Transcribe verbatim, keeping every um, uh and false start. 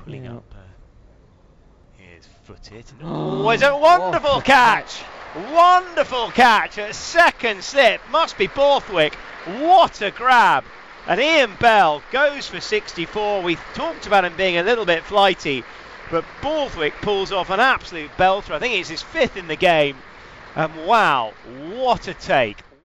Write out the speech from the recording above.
pulling yeah. up. Uh, here's footed. Oh, it's a wonderful oh, catch! Wonderful catch at second slip. Must be Borthwick. What a grab! And Ian Bell goes for sixty-four. We talked about him being a little bit flighty, but Borthwick pulls off an absolute belter. I think it's his fifth in the game. And wow, what a take.